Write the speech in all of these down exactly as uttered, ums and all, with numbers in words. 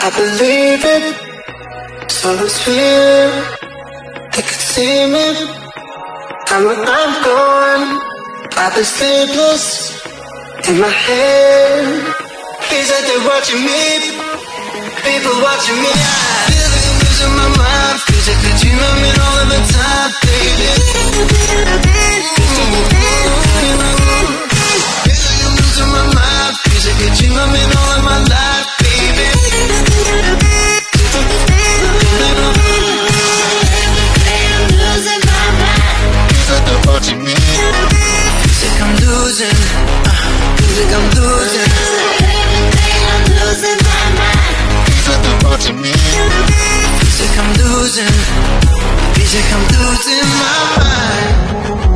I believe it, so it's real. They can see me, and when I'm gone, I've been sleepless in my head. Feels like they're watching me, people watching me. I feel like I'm losing my mind. Feels like a dream I'm in all of the time, baby. Feel like I'm losing my mind. Feels like a dream I'm in all of my life, baby. Watching me. Feels like I'm losing. Uh, feels like I'm losing. I'm losing my mind. Feels like they're watching me. Feels like I'm losing. Feels like I'm losing my mind.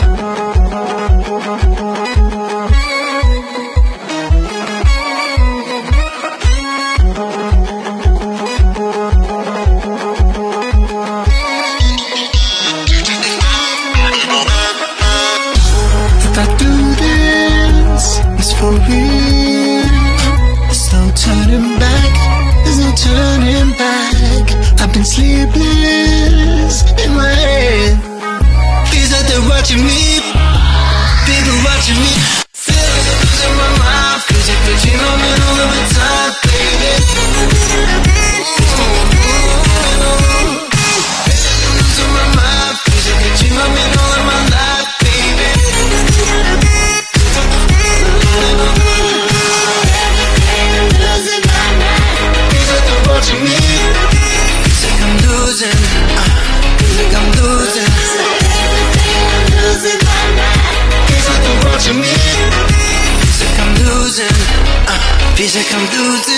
If I do this, it's for real. There's no turning back, there's no turning back. I've been sleepless in my head. Feels like they're watching me, people watching me. Feel like I'm losing my mind. Feels like a dream I'm in all of the time, baby. I'm losing my mind. Feels like a dream I'm in all of my life, baby. Watching me. Feels like I'm losing. Uh, feels like I'm losing. I'm losing my mind. Feels like they're watching me. Feels like I'm losing. Uh, feels like I'm losing.